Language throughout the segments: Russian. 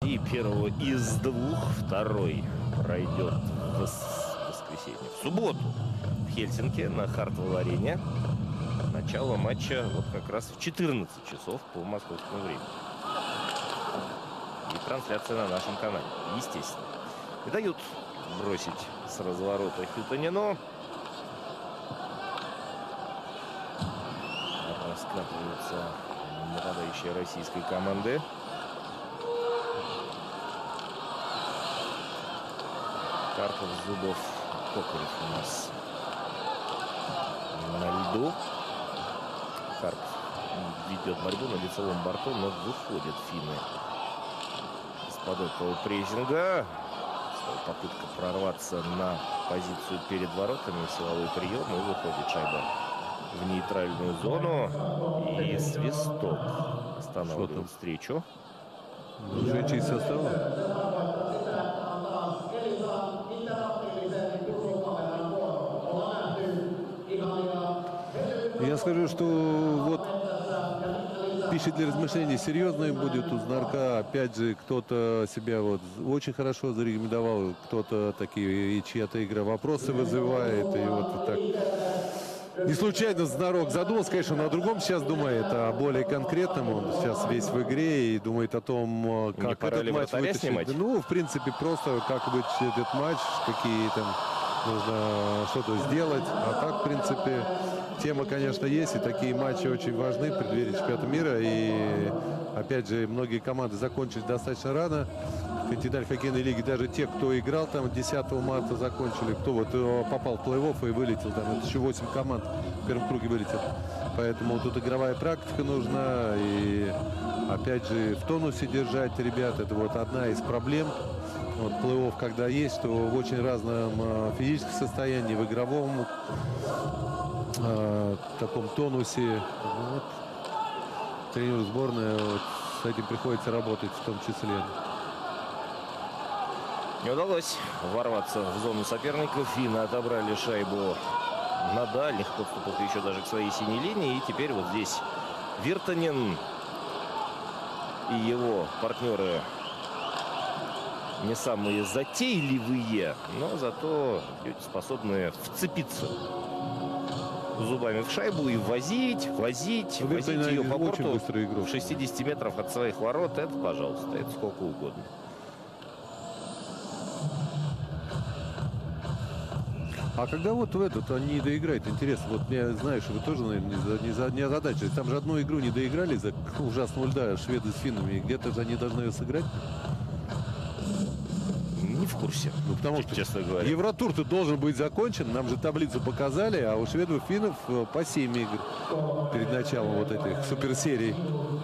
И первого из двух, второй пройдет в воскресенье. В субботу в Хельсинки на Хартвелл-арене. Начало матча вот как раз в 14 часов по московскому времени. И трансляция на нашем канале, естественно. И дают бросить с разворота Хютонину. Раскатываются нападающие российской команды. Карпов, Зубов, Кокарев у нас на льду. Карпов ведет борьбу на лицевом борту, но выходят финны из-под этого прессинга. Попытка прорваться на позицию перед воротами, силовой прием, и выходит шайба в нейтральную зону. И свисток останавливает встречу. Выжечь из состава. Я скажу, что вот пища для размышлений серьезная будет у Знарка. Опять же, кто-то себя вот очень хорошо зарекомендовал, кто-то такие, и чья-то игра вопросы вызывает. И вот так. Не случайно Знарок задумался, конечно, на другом сейчас думает, о более конкретном. Он сейчас весь в игре и думает о том, как этот матч вытащить. Ну, в принципе, просто как вытащить этот матч, какие там нужно что-то сделать. А так, в принципе, тема, конечно, есть. И такие матчи очень важны в преддверии чемпионата мира. И, опять же, многие команды закончили достаточно рано. В континентальной хоккейной лиге даже те, кто играл там 10 марта, закончили. Кто вот попал в плей-офф и вылетел. Там это еще 8 команд в первом круге вылетел. Поэтому тут игровая практика нужна. И, опять же, в тонусе держать ребят. Это вот одна из проблем. Вот плей-офф, когда есть, то в очень разном физическом состоянии, в игровом таком тонусе. Вот. Тренер сборной вот, с этим приходится работать в том числе. Не удалось ворваться в зону соперников. Финны отобрали шайбу на дальних подступах, еще даже к своей синей линии. И теперь вот здесь Виртанен и его партнеры не самые затейливые, но зато способные вцепиться зубами в шайбу и возить ее по борту в 60 метров от своих ворот. Это, пожалуйста, это сколько угодно. А когда вот в этот они доиграют, интересно, вот я знаю, что вы тоже, наверное, не озадачились. Там же одну игру не доиграли за ужасного льда шведы с финнами. Где-то же они должны ее сыграть. Не в курсе. Ну, потому что, честно говоря, Евротур-то должен быть закончен. Нам же таблицу показали, а у шведов и финнов по 7 игр перед началом вот этих суперсерий.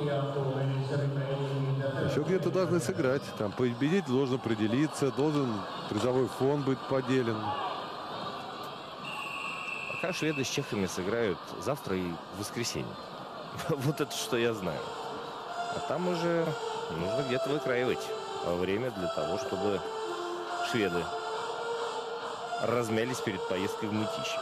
Еще где-то должны сыграть. Там победитель должен определиться, должен призовой фонд быть поделен. Пока шведы с чехами сыграют завтра и в воскресенье. Вот это что я знаю. А там уже нужно где-то выкраивать время для того, чтобы шведы размялись перед поездкой в Мытищи.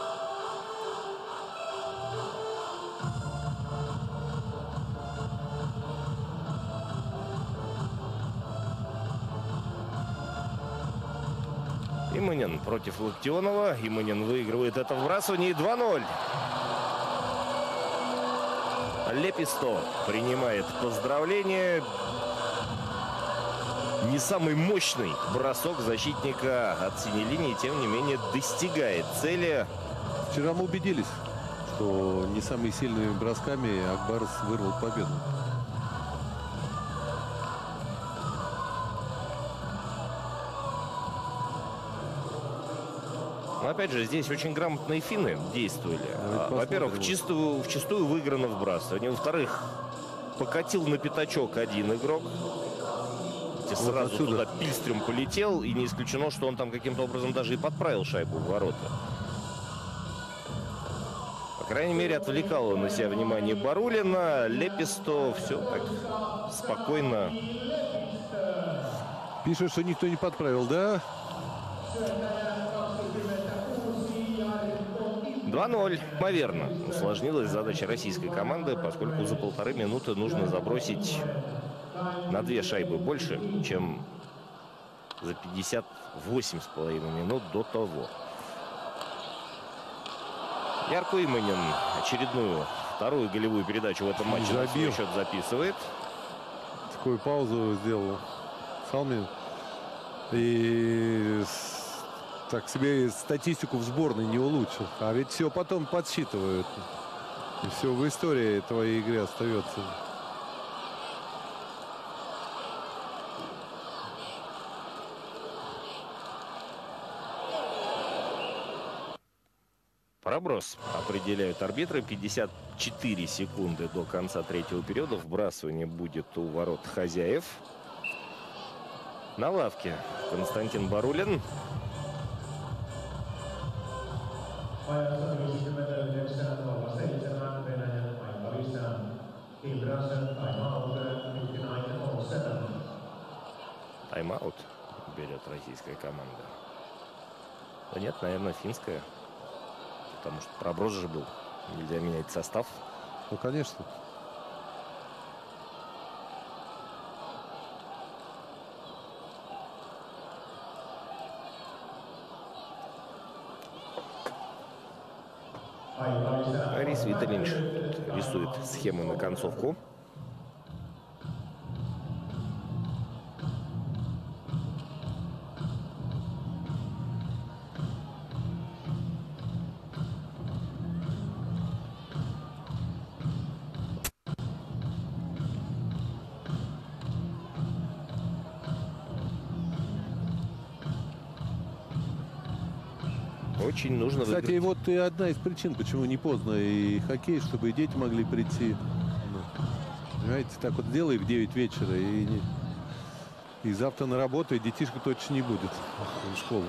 Иманин против Локтионова. Иманин выигрывает это вбрасывание. 2-0. Леписто принимает поздравления. Не самый мощный бросок защитника от синей линии, тем не менее, достигает цели. Вчера мы убедились, что не самыми сильными бросками Акбарс вырвал победу. Но опять же, здесь очень грамотные финны действовали. Во-первых, вчистую выиграно вбрасывание. Во-вторых, покатил на пятачок один игрок. Сразу туда пильстрем полетел. И не исключено, что он там каким-то образом даже и подправил шайбу в ворота. По крайней мере, отвлекало на себя внимание Барулина. Леписто все так спокойно. Пишут, что никто не подправил, да? 2-0. Наверно, усложнилась задача российской команды, поскольку за 1,5 минуты нужно забросить на 2 шайбы больше, чем за 58,5 минут до того. Ярко Иманин очередную вторую голевую передачу в этом матче на свой счет записывает. Такую паузу сделал Салмин. И так себе статистику в сборной не улучшил. А ведь все потом подсчитывают. И все в истории твоей игры остается. Проброс определяют арбитры. 54 секунды до конца третьего периода. Вбрасывание будет у ворот хозяев. На лавке Константин Барулин. Тайм-аут берет российская команда. Да нет, наверное, финская. Потому что проброс же был. Нельзя менять состав. Ну, конечно. Арис Виталинш рисует схему на концовку. Очень нужно... Кстати, и вот и одна из причин, почему не поздно и хоккей, чтобы и дети могли прийти. Понимаете, так вот сделай в 9 вечера, и завтра на работу, и детишка точно не будет в школу.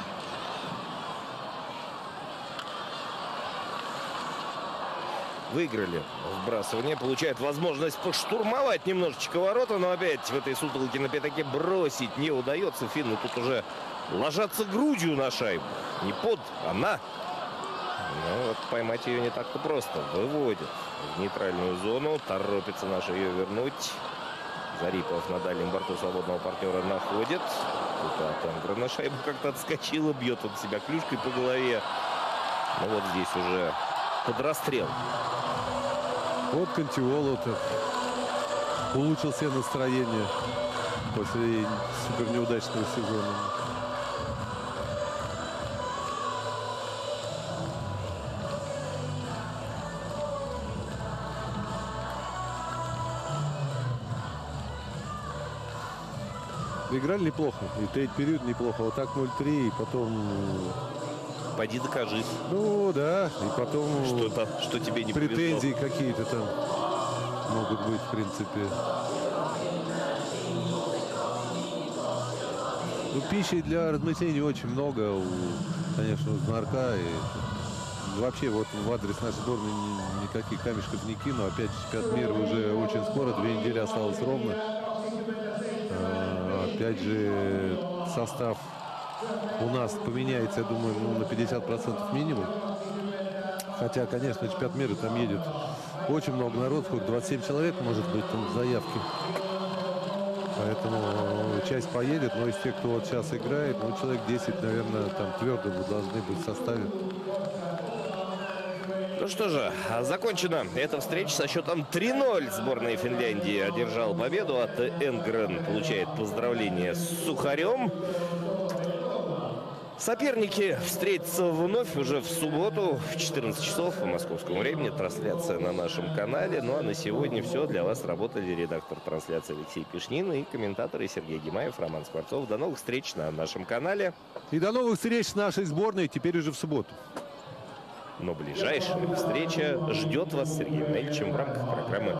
Выиграли вбрасывание, получает возможность поштурмовать немножечко ворота, но опять в этой сутолке на пятаке бросить не удается. Финны тут уже ложатся грудью на шайбу. Не под, а на. Но вот поймать ее не так-то просто. Выводит в нейтральную зону. Торопится наши ее вернуть. Зарипов на дальнем борту свободного партнера находит. Тут от Энгра на шайбу как-то отскочила. Бьет он себя клюшкой по голове. Ну вот здесь уже под расстрел. Вот Контиоло улучшил себе настроение после супер неудачного сезона. Играли неплохо. И третий период неплохо. Вот так 0-3, и потом... Пойди докажи. Ну да, и потом... Что тебе не претензии какие-то там могут быть, в принципе. Ну, пищи для размышления очень много, конечно, у Знарка. И вообще вот в адрес нашей сборной никаких камешков не кину. Опять чемпионат мира уже очень скоро, 2 недели осталось ровно. Опять же, состав у нас поменяется, я думаю, на 50% минимум. Хотя, конечно, чемпионат мира там едет очень много народу, сколько 27 человек может быть там в заявке. Поэтому часть поедет, но из тех, кто вот сейчас играет, ну, человек 10, наверное, там твердо должны быть в составе. Ну что же, закончена эта встреча со счетом 3-0. Сборная Финляндии одержала победу. От Энгрен получает поздравления с Сухарем. Соперники встретятся вновь уже в субботу в 14 часов по московскому времени. Трансляция на нашем канале. Ну а на сегодня все. Для вас работали редактор трансляции Алексей Пешнин и комментаторы Сергей Гимаев, Роман Скворцов. До новых встреч на нашем канале. И до новых встреч с нашей сборной теперь уже в субботу. Но ближайшая встреча ждет вас с Сергеем Нельчем в рамках программы